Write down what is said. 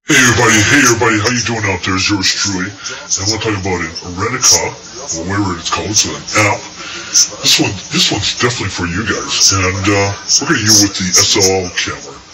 Hey everybody, how you doing out there? It's yours truly. And I want to talk about a Randonautica, or whatever it's called. It's an app. This one's definitely for you guys. And we're going to use with the SLS Camara.